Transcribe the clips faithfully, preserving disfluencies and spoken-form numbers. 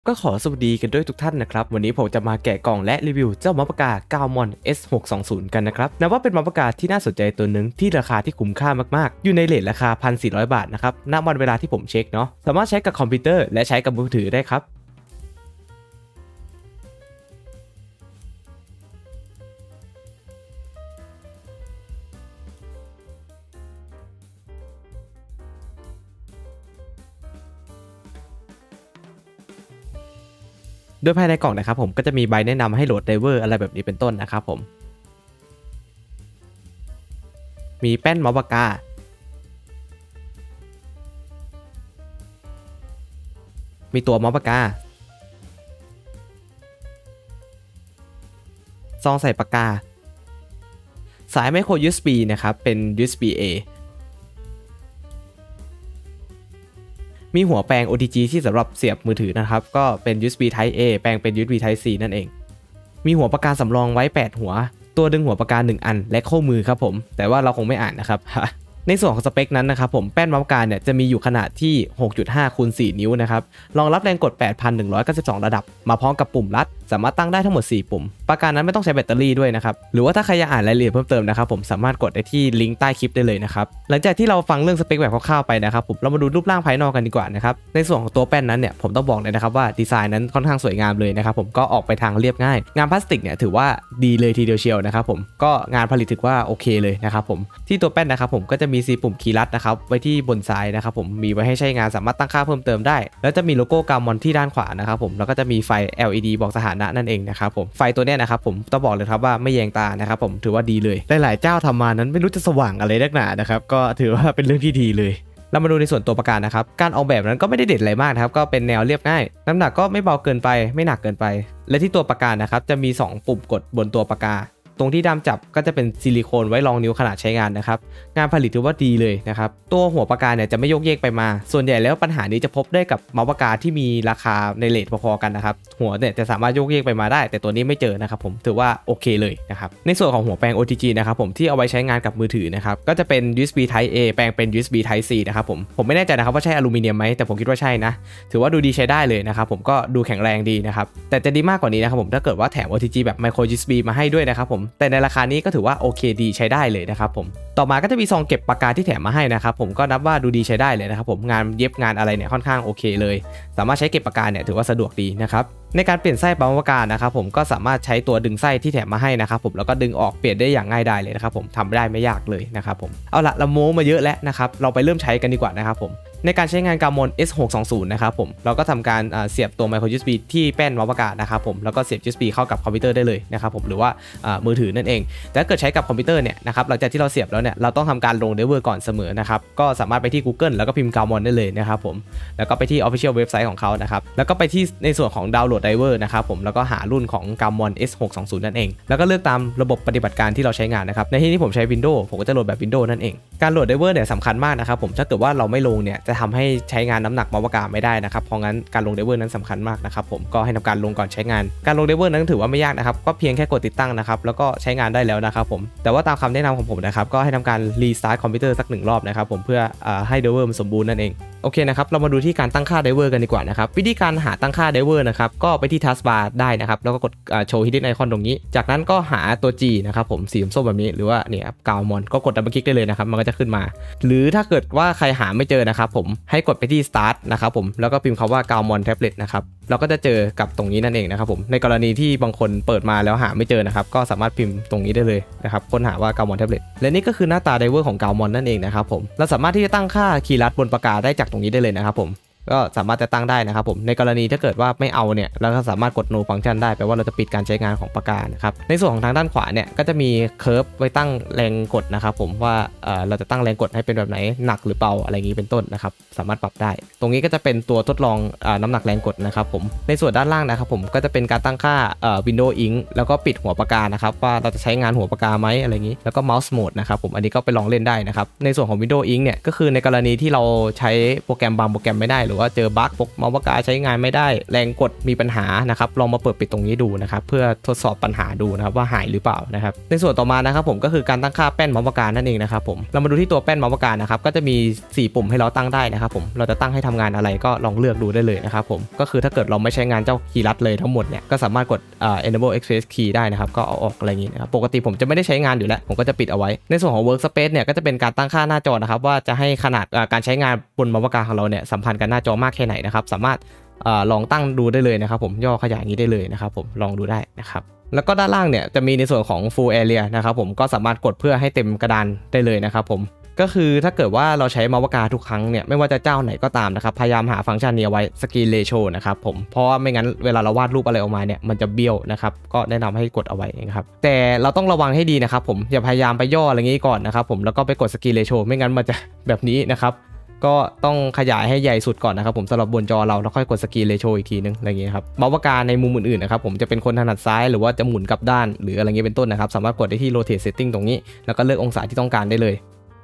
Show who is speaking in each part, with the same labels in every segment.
Speaker 1: ก็ขอสวัสดีกันด้วยทุกท่านนะครับวันนี้ผมจะมาแกะกล่องและรีวิวเจ้าเมาส์ปากกา Gaomon เอส หกสองศูนย์ กันนะครับนับว่าเป็นเมาส์ปากกาที่น่าสนใจตัวหนึ่งที่ราคาที่คุ้มค่ามากๆอยู่ในเรทราคา หนึ่งพันสี่ร้อย บาทนะครับณวันเวลาที่ผมเช็คเนาะสามารถใช้กับคอมพิวเตอร์และใช้กับมือถือได้ครับโดยภายในกล่องนะครับผมก็จะมีใบแนะนำให้โหลดไดรเวอร์อะไรแบบนี้เป็นต้นนะครับผมมีแป้นเมาส์ปากกามีตัวเมาส์ปากกาซองใส่ปากกาสายไมโคร ยู เอส บี นะครับเป็น ยู เอส บี เอ มีหัวแปลง โอ ที จี ที่สำหรับเสียบมือถือนะครับก็เป็น ยู เอส บี Type A แปลงเป็น ยู เอส บี Type C นั่นเองมีหัวปากกาสำรองไว้แปดหัวตัวดึงหัวปากกาหนึ่งอันและข้อมือครับผมแต่ว่าเราคงไม่อ่านนะครับ ในส่วนของสเปคนั้นนะครับผมแป้นเมาส์ปากกาเนี่ยจะมีอยู่ขนาดที่ หกจุดห้า คูณ สี่ นิ้วนะครับรองรับแรงกด แปดพันหนึ่งร้อยเก้าสิบสอง ระดับมาพร้อมกับปุ่มลัดสามารถตั้งได้ทั้งหมดสี่ปุ่มปากกานั้นไม่ต้องใช้แบตเตอรี่ด้วยนะครับหรือว่าถ้าใครอยากอ่านรายละเอียดเพิ่มเติมนะครับผมสามารถกดได้ที่ลิงก์ใต้คลิปได้เลยนะครับหลังจากที่เราฟังเรื่องสเปคแบบคร่าวๆไปนะครับผมเรามาดูรูปร่างภายนอกกันดีกว่านะครับในส่วนของตัวแป้นนั้นเนี่ยผมต้องบอกเลยนะครับว่าดีไซน์นั้นค่อนข้างสวยงามเลยนะครับผมก็ออกไปทางเรียบง่ายงานพลาสติกเนี่ยถือว่าดีเลยทีเดียวเชียวนะครับผมก็งานผลิตถือว่าโอเคเลยนะครับผมที่ตัวแป้นนะครับผมก็จะมีสีปุ่มคีย์ลัดนะครับไว้ที่บนซ้ายนะครับผมมีไว้ให้ใช้งานสามารถตั้งค่าเพิ่มเติมได้แล้วจะมีโลโก้กามอนที่ด้านขวานะครับผมแล้วก็จะมีไฟ แอล อี ดี บอกสถานะนั่นเองนะครับผมไฟตัวเนี้ยนะครับผมต้องบอกเลยครับว่าไม่แยงตานะครับผมถือว่าดีเลยหลายๆเจ้าทำมานั้นไม่รู้จะสว่างอะไรนักหนานะครับก็ถือว่าเป็นเรื่องที่ดีเลยเรามาดูในส่วนตัวปากกานะครับการออกแบบนั้นก็ไม่ได้เด็ดอะไรมากนะครับก็เป็นแนวเรียบง่ายน้ำหนักก็ไม่เบาเกินไปไม่หนักเกินไปและที่ตัวปากกานะครับจะมีสองปุ่มกดบนตัวปากกาตรงที่ด้ามจับก็จะเป็นซิลิโคนไว้รองนิ้วขนาดใช้งานนะครับงานผลิตถือว่าดีเลยนะครับตัวหัวปากกาเนี่ยจะไม่โยกเยกไปมาส่วนใหญ่แล้วปัญหานี้จะพบได้กับเมาส์ปากกาที่มีราคาในเรทพอๆกันนะครับหัวเนี่ยจะสามารถโยกเยกไปมาได้แต่ตัวนี้ไม่เจอนะครับผมถือว่าโอเคเลยนะครับในส่วนของหัวแปลง โอ ที จี นะครับผมที่เอาไว้ใช้งานกับมือถือนะครับก็จะเป็น ยู เอส บี Type A แปลงเป็น ยู เอส บี Type C นะครับผมผมไม่แน่ใจนะครับว่าใช่อลูมิเนียมไหมแต่ผมคิดว่าใช่นะถือว่าดูดีใช้ได้เลยนะครับผมก็ดูแข็งแรงดีนะครับแต่จะดีมากกว่านี้นะครับผมถ้าเกิดว่าแถม โอ ที จี แบบ Micro ยู เอส บี มาให้ด้วยนะครับผมแต่ในราคานี้ก็ถือว่าโอเคดีใช้ได้เลยนะครับผมต่อมาก็จะมีซองเก็บปากกาที่แถมมาให้นะครับผมก็นับว่าดูดีใช้ได้เลยนะครับผมงานเย็บงานอะไรเนี่ยค่อนข้างโอเคเลยสามารถใช้เก็บปากกาเนี่ยถือว่าสะดวกดีนะครับในการเปลี่ยนไส้ปั๊มปากกานะครับผมก็สามารถใช้ตัวดึงไส้ที่แถมมาให้นะครับผมแล้วก็ดึงออกเปลี่ยนได้อย่างง่ายดายเลยนะครับผมทำได้ไม่ยากเลยนะครับผมเอาละเราโม้มาเยอะแล้วนะครับเราไปเริ่มใช้กันดีกว่านะครับผมในการใช้งาน Gaomon เอส หกสองศูนย์ นะครับผมเราก็ทำการเสียบตัว Micro ยู เอส บี ที่แป้นเมาส์ปากกานะครับผมแล้วก็เสียบ ยู เอส บี เข้ากับคอมพิวเตอร์ได้เลยนะครับผมหรือว่ามือถือนั่นเองแต่ถ้าเกิดใช้กับคอมพิวเตอร์เนี่ยนะครับหลังจากที่เราเสียบแล้วเนี่ยเราต้องทำการลงไดรเวอร์ก่อนเสมอนะครับก็สามารถไปที่ Google แล้วก็พิมพ์ Gaomon ได้เลยนะครับผมแล้วก็ไปที่ Official เว็บไซต์ของเขานะครับแล้วก็ไปที่ในส่วนของดาวน์โหลดไดรเวอร์นะครับผมแล้วก็หารุ่นของ Gaomon เอส หกสองศูนย์ นั่นเองแล้วก็เลือกตามระบบปฏิบัติการที่เราใช้งานนะครับในที่นี้ผมใช้ Windows ผมก็จะโหลดแบบ Windows นั่นเองการโหลดไดรเวอร์เนี่ยสำคัญมากนะครับผมถ้าเกิดว่าเราไม่ลงเนี่ยจะทำให้ใช้งานน้ำหนักเมาส์ปากกาไม่ได้นะครับเพราะงั้นการลงไดรเวอร์นั้นสำคัญมากนะครับผมก็ให้ทำการลงก่อนใช้งานการลงไดรเวอร์นั้นถือว่าไม่ยากนะครับก็เพียงแค่กดติดตั้งนะครับแล้วก็ใช้งานได้แล้วนะครับผมแต่ว่าตามคำแนะนำของผมนะครับก็ให้ทำการรีสตาร์ทคอมพิวเตอร์สักหนึ่งรอบนะครับผมเพื่อให้ไดรเวอร์มันสมบูรณ์นั่นเองโอเคนะครับเรามาดูที่การตั้งค่าไดรเวอร์กันดีกว่านะครับวิธีการหาตั้งค่าไดรเวอร์นะครับก็ไปที่ทัสบาร์ได้นะครับแล้วก็กดโชว์ฮิดเด้นไอคอนตรงนี้จากนั้นก็หาตัว G นะครับผมสีส้มแบบนี้หรือว่าเนี่ยครับ Gaomon ก็กดดับเบิลคลิกได้เลยนะครับมันก็จะขึ้นมาหรือถ้าเกิดว่าใครหาไม่เจอนะครับผมให้กดไปที่ Start นะครับผมแล้วก็พิมพ์คำว่า Gaomon Tablet นะครับเราก็จะเจอกับตรงนี้นั่นเองนะครับผมในกรณีที่บางคนเปิดมาแล้วหาไม่เจอนะครับก็สามารถพิมพ์ตรงนี้ได้เลยนะครับค้นหาว่า Gaomon Tablet และนี่ก็คือหน้าตาไดรเวอร์ของ Gaomon นั่นเองนะครับผมเราสามารถที่จะตั้งค่าคีย์ลัดบนปากกาได้จากตรงนี้ได้เลยนะครับผมก็สามารถจะตั้งได้นะครับผมในกรณีถ้าเกิดว่าไม่เอาเนี่ยเราก็สามารถกด no function ได้แปลว่าเราจะปิดการใช้งานของปากกานะครับในส่วนของทางด้านขวาเนี่ยก็จะมีเคิร์ฟไว้ตั้งแรงกดนะครับผมว่าเอ่อเราจะตั้งแรงกดให้เป็นแบบไหนหนักหรือเบาอะไรอย่างนี้เป็นต้นนะครับสามารถปรับได้ตรงนี้ก็จะเป็นตัวทดลองเอ่อน้ำหนักแรงกดนะครับผมในส่วนด้านล่างนะครับผมก็จะเป็นการตั้งค่าเอ่อ Windows Ink แล้วก็ปิดหัวปากกานะครับว่าเราจะใช้งานหัวปากกาไหมอะไรอย่างนี้แล้วก็ Mouse Mode นะครับผมอันนี้ก็ไปลองเล่นได้นะครับในส่วนของ Windows Ink เนี่ยก็คือในกรณีที่เราใช้โปรแกรมบางโปรแกรมไม่ได้หรือว่าว่าเจอบั๊กปกเมาส์ปากกาใช้งานไม่ได้แรงกดมีปัญหานะครับลองมาเปิดปิดตรงนี้ดูนะครับเพื่อทดสอบปัญหาดูนะครับว่าหายหรือเปล่านะครับในส่วนต่อมานะครับผมก็คือการตั้งค่าแป้นเมาส์ปากกานั่นเองนะครับผมเรามาดูที่ตัวแป้นเมาส์ปากกานะครับก็จะมีสี่ปุ่มให้เราตั้งได้นะครับผมเราจะตั้งให้ทำงานอะไรก็ลองเลือกดูได้เลยนะครับผมก็คือถ้าเกิดเราไม่ใช้งานเจ้าคีย์ลัดเลยทั้งหมดเนี่ยก็สามารถกดเอ่อ enable express key ได้นะครับก็เอาออกอะไรอย่างงี้นะครับปกติผมจะไม่ได้ใช้งานอยู่แล้วผมก็จะปิดเอาไว้ในส่วนของ workspace เนี่ยก็จะเป็นการตั้งค่าหน้าจอนะครับว่าจะให้ขนาดการใช้งานบนเมาส์ปากกาของเราเนี่ยสัมพันธ์กับหน้าจอมากแค่ไหนนะครับสามารถเอ่อลองตั้งดูได้เลยนะครับผมย่อขยายอย่างนี้ได้เลยนะครับผมลองดูได้นะครับแล้วก็ด้านล่างเนี่ยจะมีในส่วนของ full area นะครับผมก็สามารถกดเพื่อให้เต็มกระดานได้เลยนะครับผมก็คือถ้าเกิดว่าเราใช้เมาส์ปากกาทุกครั้งเนี่ยไม่ว่าจะเจ้าไหนก็ตามนะครับพยายามหาฟังก์ชันนี้ไว้ screen ratio นะครับผมเพราะว่าไม่งั้นเวลาเราวาดรูปอะไรออกมาเนี่ยมันจะเบี้ยวนะครับก็แนะนำให้กดเอาไว้นะครับแต่เราต้องระวังให้ดีนะครับผมอย่าพยายามไปย่ออะไรงี้ก่อนนะครับผมแล้วก็ไปกด screen ratio ไม่งั้นมันจะแบบนี้นะครับก็ต้องขยายให้ใหญ่สุดก่อนนะครับผมสำหรับบนจอเราแล้วค่อยกดสกรีนเรโชอีกทีนึงอะไรเงี้ยครับเมาส์ปากกาในมุมอื่นๆนะครับผมจะเป็นคนถนัดซ้ายหรือว่าจะหมุนกลับด้านหรืออะไรเงี้ยเป็นต้นนะครับสามารถกดได้ที่ rotate setting ตรงนี้แล้วก็เลือกองศาที่ต้องการได้เลย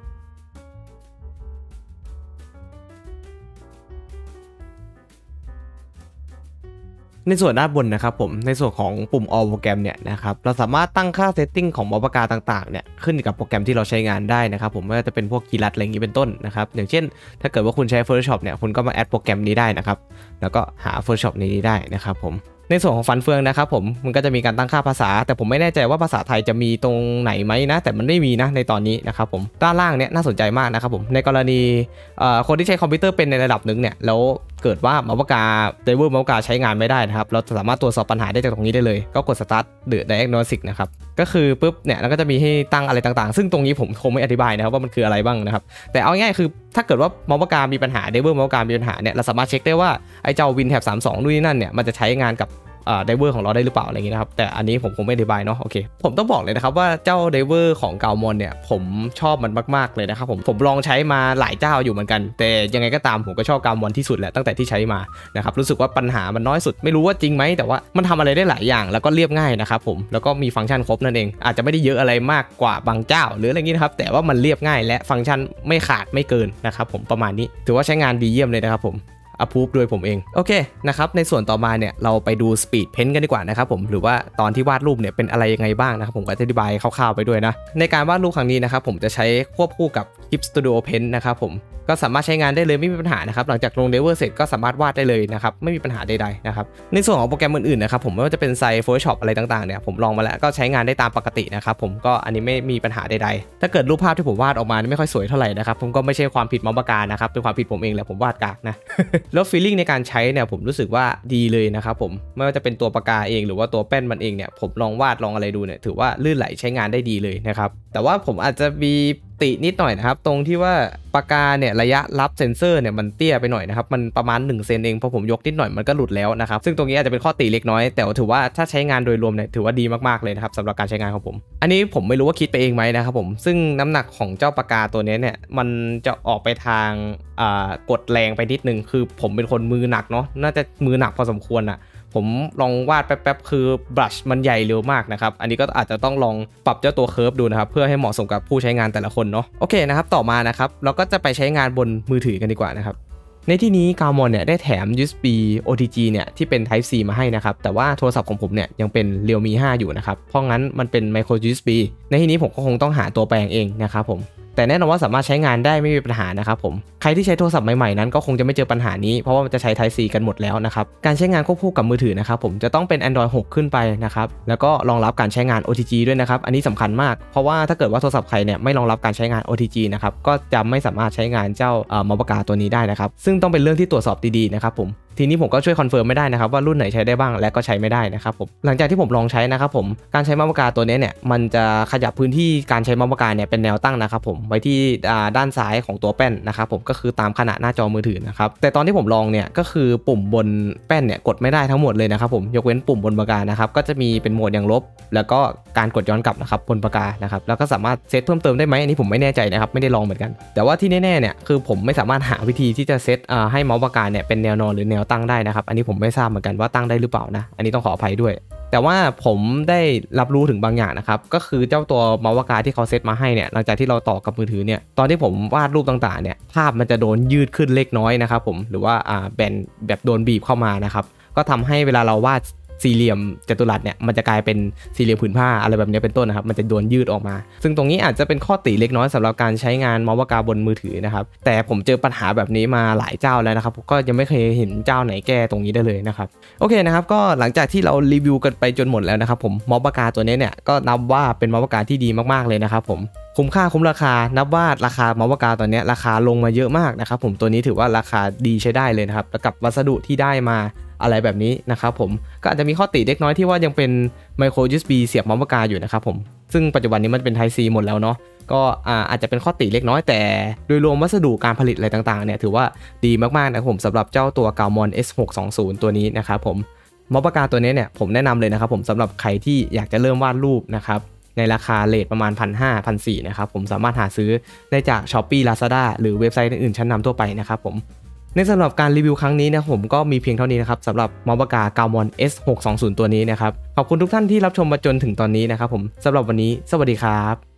Speaker 1: ในส่วนด้านบนนะครับผมในส่วนของปุ่ม all โปรแกรมเนี่ยนะครับเราสามารถตั้งค่า setting ของเมาส์ปากกาต่างๆเนี่ยขึ้นกับโปรแกรมที่เราใช้งานได้นะครับผมไม่ว่าจะเป็นพวกคีย์ลัดอะไรอย่างนี้เป็นต้นนะครับอย่างเช่นถ้าเกิดว่าคุณใช้ Photoshop เนี่ยคุณก็มาแอดโปรแกรมนี้ได้นะครับแล้วก็หา Photoshop นี้ได้นะครับผมในส่วนของฟันเฟืองนะครับผมมันก็จะมีการตั้งค่าภาษาแต่ผมไม่แน่ใจว่าภาษาไทยจะมีตรงไหนไหมนะแต่มันไม่มีนะในตอนนี้นะครับผมด้านล่างเนี่ยน่าสนใจมากนะครับผมในกรณีคนที่ใช้คอมพิวเตอร์เป็นในระดับหนึ่งเนี่ยแล้วเกิดว่าเมาส์ปากกาไดเวอร์เมาส์ปากกาใช้งานไม่ได้นะครับเราสามารถตรวจสอบปัญหาได้จากตรงนี้ได้เลยก็กด start the diagnostic นะครับก็คือปุ๊บเนี่ยแล้วก็จะมีให้ตั้งอะไรต่างๆซึ่งตรงนี้ผมคงไม่อธิบายนะครับว่ามันคืออะไรบ้างนะครับแต่เอาง่ายคือถ้าเกิดว่าเมาส์ปากกามีปัญหาไดเวอร์เมาส์ปากกามีปัญหาเนี่ยเราสามารถเช็คได้ว่าไอ้เจ้า WinTab สามสิบสองนู่นนี่นั่นเนี่ยมันจะใช้งานกับไดเวอร์ของเราได้หรือเปล่าอะไรอย่างนี้นะครับแต่อันนี้ผมคงไม่อธิบายเนาะโอเคผมต้องบอกเลยนะครับว่าเจ้าไดเวอร์ของกามอนเนี่ยผมชอบมันมากๆเลยนะครับผมผมลองใช้มาหลายเจ้าอยู่เหมือนกันแต่ยังไงก็ตามผมก็ชอบกามอนที่สุดแหละตั้งแต่ที่ใช้มานะครับรู้สึกว่าปัญหามันน้อยสุดไม่รู้ว่าจริงไหมแต่ว่ามันทำอะไรได้หลายอย่างแล้วก็เรียบง่ายนะครับผมแล้วก็มีฟังก์ชันครบนั่นเองอาจจะไม่ได้เยอะอะไรมากกว่าบางเจ้าหรืออะไรอย่างนี้นะครับแต่ว่ามันเรียบง่ายและฟังก์ชันไม่ขาดไม่เกินนะครับผมประมาณนี้ถือว่าใช้งานดีเยี่ยมเลยนะครับผมapprove โดยผมเองโอเคนะครับในส่วนต่อมาเนี่ยเราไปดู speed pen กันดีกว่านะครับผมหรือว่าตอนที่วาดรูปเนี่ยเป็นอะไรยังไงบ้างนะครับผมก็จะอธิบายคร่าวๆไปด้วยนะในการวาดรูปครั้งนี้นะครับผมจะใช้ควบคู่กับ Clip Studio Pen นะครับผมก็สามารถใช้งานได้เลยไม่มีปัญหานะครับหลังจากลงเดเวอร์เสร็จก็สามารถวาดได้เลยนะครับไม่มีปัญหาใดๆนะครับในส่วนของโปรแกรมอื่นๆนะครับผมไม่ว่าจะเป็นไซต์ Photoshop อะไรต่างๆเนี่ยผมลองมาแล้วก็ใช้งานได้ตามปกตินะครับผมก็อันนี้ไม่มีปัญหาใดๆถ้าเกิดรูปภาพที่ผมวาดออกมาไม่ค่อยสวยเท่าไหร่นะครับผมก็ไม่ใช่ความผิดเมาส์ปากกานะครับเป็นความผิดผมเองแหละผมวาดกากนะ แล้ว feeling ในการใช้เนี่ยผมรู้สึกว่าดีเลยนะครับผมไม่ว่าจะเป็นตัวปากกาเองหรือว่าตัวแป้นมันเองเนี่ยผมลองวาดลองอะไรดูเนี่ยถือว่าลื่นไหลใช้งานได้ดีเลยนะครับแต่ว่าผมอาจจะมีตินิดหน่อยนะครับตรงที่ว่าปากกาเนี่ยระยะรับเซนเซอร์เนี่ยมันเตี้ยไปหน่อยนะครับมันประมาณหนึ่งเซนเองพอผมยกนิดหน่อยมันก็หลุดแล้วนะครับซึ่งตรงนี้อาจจะเป็นข้อติเล็กน้อยแต่ถือว่าถ้าใช้งานโดยรวมเนี่ยถือว่าดีมากๆเลยนะครับสำหรับการใช้งานของผมอันนี้ผมไม่รู้ว่าคิดไปเองไหมนะครับผมซึ่งน้ำหนักของเจ้าปากกาตัวนี้เนี่ยมันจะออกไปทางกดแรงไปนิดนึงคือผมเป็นคนมือหนักเนาะน่าจะมือหนักพอสมควรอะผมลองวาดแป๊บๆคือบลัชมันใหญ่เร็วมากนะครับอันนี้ก็อาจจะต้องลองปรับเจ้าตัวเคิร์ฟดูนะครับเพื่อให้เหมาะสมกับผู้ใช้งานแต่ละคนเนาะโอเคนะครับต่อมานะครับเราก็จะไปใช้งานบนมือถือกันดีกว่านะครับในที่นี้กามอนเนี่ยได้แถม ยู เอส บี โอ ที จี เนี่ยที่เป็น Type C มาให้นะครับแต่ว่าโทรศัพท์ของผมเนี่ยยังเป็น Realme ห้าอยู่นะครับเพราะงั้นมันเป็น Micro ยู เอส บี ในที่นี้ผมก็คงต้องหาตัวแปลงเองนะครับผมแต่แน่นอนว่าสามารถใช้งานได้ไม่มีปัญหานะครับผมใครที่ใช้โทรศัพท์ใหม่ๆนั้นก็คงจะไม่เจอปัญหานี้เพราะว่ามันจะใช้ Type C กันหมดแล้วนะครับการใช้งานควบคู่กับมือถือนะครับผมจะต้องเป็น Android หกขึ้นไปนะครับแล้วก็รองรับการใช้งาน โอ ที จี ด้วยนะครับอันนี้สำคัญมากเพราะว่าถ้าเกิดว่าโทรศัพท์ใครเนี่ยไม่รองรับการใช้งาน โอ ที จี นะครับก็จะไม่สามารถใช้งานเจ้าเมาส์ปากกาตัวนี้ได้นะครับซึ่งต้องเป็นเรื่องที่ตรวจสอบดีๆนะครับผมทีนี้ผมก็ช่วยคอนเฟิร์มไม่ได้นะครับว่ารุ่นไหนใช้ได้บ้างและก็ใช้ไม่ได้นะครับผมหลังจากที่ผมลองใช้นะครับผมการใช้เมาส์ปากกาตัวนี้เนี่ยมันจะขยับพื้นที่การใช้เมาส์ปากกาเนี่ยเป็นแนวตั้งนะครับผมไว้ที่ด้านซ้ายของตัวแป้นนะครับผมก็คือตามขนาดหน้าจอมือถือนะครับแต่ตอนที่ผมลองเนี่ยก็คือปุ่มบนแป้นเนี่ยกดไม่ได้ทั้งหมดเลยนะครับผมยกเว้นปุ่มบนปากกานะครับก็จะมีเป็นโหมดอย่างลบแล้วก็การกดย้อนกลับนะครับบนปากกานะครับแล้วก็สามารถเซตเพิ่มเติมได้ไหมอันนี้ผมไม่แน่ใจนะครับไม่ได้ลองเหมือนกันแต่ว่าที่แน่ๆเนี่ยคือผมไม่สามารถหาวิธีที่จะเซตให้เมาส์ปากกาเนี่ยเป็นแนวนอนหรือแนวตั้งได้นะครับอันนี้ผมไม่ทราบเหมือนกันว่าตั้งได้หรือเปล่านะอันนี้ต้องขออภัยด้วยแต่ว่าผมได้รับรู้ถึงบางอย่างนะครับก็คือเจ้าตัวเมาส์ปากกาที่เขาเซตมาให้เนี่ยหลังจากที่เราต่อกับมือถือเนี่ยตอนที่ผมวาดรูปต่างๆเนี่ยภาพมันจะโดนยืดขึ้นเล็กน้อยนะครับผมหรือว่าอ่าแบนแบบโดนบีบเข้ามานะครับก็ทำให้เวลาเราวาดสี่เหลี่ยมจัตุรัสเนี่ยมันจะกลายเป็นสี่เหลี่ยมผืนผ้าอะไรแบบนี้เป็นต้นนะครับมันจะโดนยืดออกมาซึ่งตรงนี้อาจจะเป็นข้อติเล็กน้อยสำหรับการใช้งานเมาส์ปากกาบนมือถือนะครับแต่ผมเจอปัญหาแบบนี้มาหลายเจ้าแล้วนะครับก็ยังไม่เคยเห็นเจ้าไหนแก้ตรงนี้ได้เลยนะครับโอเคนะครับก็หลังจากที่เรารีวิวกันไปจนหมดแล้วนะครับผมเมาส์ปากกาตัวนี้เนี่ยก็นับว่าเป็นเมาส์ปากกาที่ดีมากๆเลยนะครับผมคุ้มค่าคุ้มราคานับว่าราคาเมาส์ปากกาตอนนี้ราคาลงมาเยอะมากนะครับผมตัวนี้ถือว่าราคาดีใช้ได้เลยนะครับแล้วกับวัสดุที่ได้มาอะไรแบบนี้นะครับผมก็อาจจะมีข้อติเล็กน้อยที่ว่ายังเป็นไมโคร ยู เอส บี เสียบเมาส์ปากกาอยู่นะครับผมซึ่งปัจจุบันนี้มันเป็น Type C หมดแล้วเนาะก็อาจจะเป็นข้อติเล็กน้อยแต่โดยรวมวัสดุการผลิตอะไรต่างๆเนี่ยถือว่าดีมากๆนะครับผมสำหรับเจ้าตัว Gaomon เอส หกสองศูนย์ ตัวนี้นะครับผมเมาส์ปากกาตัวนี้เนี่ยผมแนะนำเลยนะครับผมสำหรับใครที่อยากจะเริ่มวาดรูปนะครับในราคาเรทประมาณ หนึ่งพันห้าร้อย หนึ่งพันสี่ร้อย นะครับผมสามารถหาซื้อได้จาก Shopee Lazada หรือเว็บไซต์อื่นๆชั้นนำทั่วไปนะครับผมในสำหรับการรีวิวครั้งนี้นะผมก็มีเพียงเท่านี้นะครับสำหรับเมาส์ปากกา Gaomon เอส หกสองศูนย์ ตัวนี้นะครับขอบคุณทุกท่านที่รับชมมาจนถึงตอนนี้นะครับผมสำหรับวันนี้สวัสดีครับ